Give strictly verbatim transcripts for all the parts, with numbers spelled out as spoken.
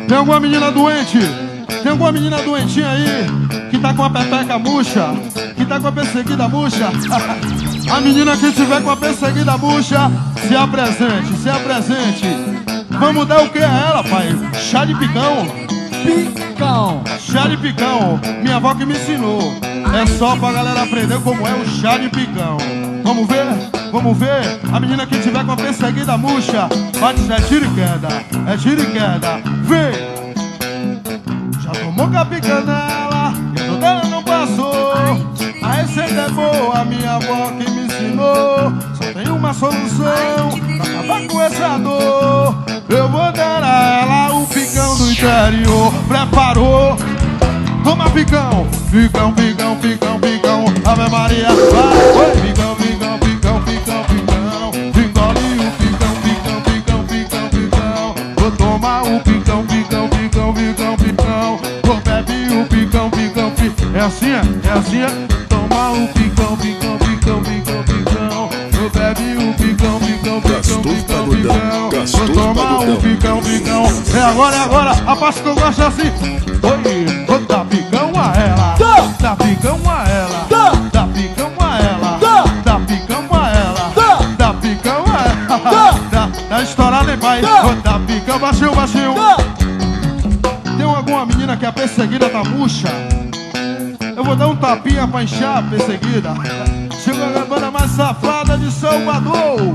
Tem alguma menina doente? Tem alguma menina doentinha aí que tá com a pepeca murcha? Que tá com a perseguida murcha? A menina que tiver com a perseguida murcha, se apresente, se apresente. Vamos dar o que a ela, pai? Chá de picão. Picão. Chá de picão. Minha avó que me ensinou. É só pra galera aprender como é o chá de picão. Vamos ver? Vamos ver? A menina que tiver com a perseguida murcha, bate, é tiro e queda. É tiro e queda. Vem! Já tomou capicã nela e toda ela não passou. A receita é boa, minha avó que me ensinou. Só tem uma solução pra acabar com essa dor. Eu vou dar a ela o picão do interior. Preparou? Toma picão. Picão, picão, picão, picão. Ave Maria, vai. Picão, picão, picão, picão, picão. Engole o picão, picão, picão, picão, picão. Vou tomar o picão, picão, picão, picão, picão. Vou beber o picão, picão, picão. É assim, é? É assim, é? Tomar o picão, picão, picão, picão, picão. Vou beber o picão, picão, picão, picão, picão. Vou tomar o picão, picão. É agora, é agora. A parte que eu gosto é assim. Oi, vou dar picão a ela. Dá picão a ela. Dá picão a ela. Dá picão a ela. Dá picão a ela. Dá, dá estourada em paz. Vou dar picão, baixinho, baixinho. Tem alguma menina que a perseguida tá murcha? Eu vou dar um tapinha pra encher a perseguida. Chegou a banda mais safada de Salvador.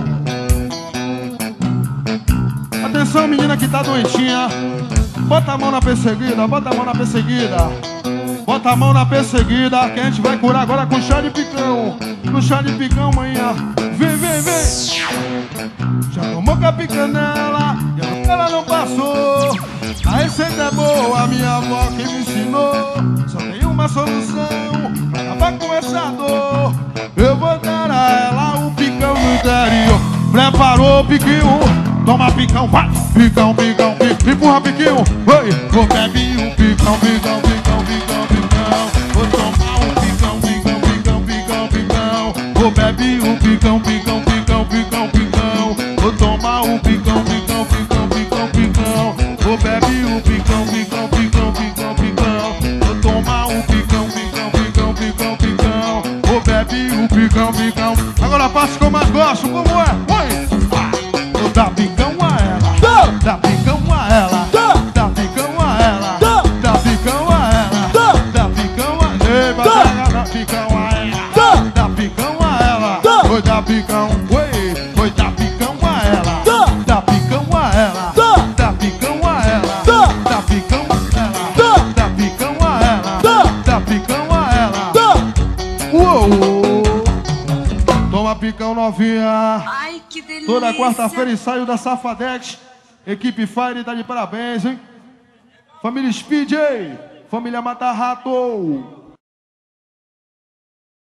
Atenção, menina que tá doentinha. Bota a mão na perseguida, bota a mão na perseguida. Bota a mão na perseguida, que a gente vai curar agora com chá de picão. Com chá de picão, manhã. Vem, vem, vem. Já tomou capicã nela, e ela não passou. A receita é boa, minha avó que me ensinou. Só tem uma solução pra acabar com essa dor. Eu vou dar a ela o picão do interior. Preparou o piquinho? Toma picão, vai! Picão, picão, picão. Empurra piquinho, vai! Vou beber o picão, picão, picão, picão, picão. Vou tomar um picão, picão, picão, picão, picão. Vou beber o picão, picão, picão, picão, picão. Vou tomar um picão, picão, picão, picão, picão. Vou beber o picão, picão, picão, picão, picão. Vou tomar um picão, picão, picão, picão, picão. Vou beber o picão, picão. Agora a parte que eu mais gosto, como é? Oi! Dá picão a ela, dá picão a ela, dá picão a ela, dá picão a ela, dá picão a ela, dá picão a ela, dá picão a ela, oi, dá picão, oi, oi, dá picão a ela, dá picão a ela, dá picão a ela, dá picão a ela, dá picão a ela, dá picão a ela. Uou! Toma picão novinha. Ai, que delícia. Toda quarta-feira ensaio da Safadex. Equipe Fire tá de parabéns, hein? Família Speed, família Mata Rato.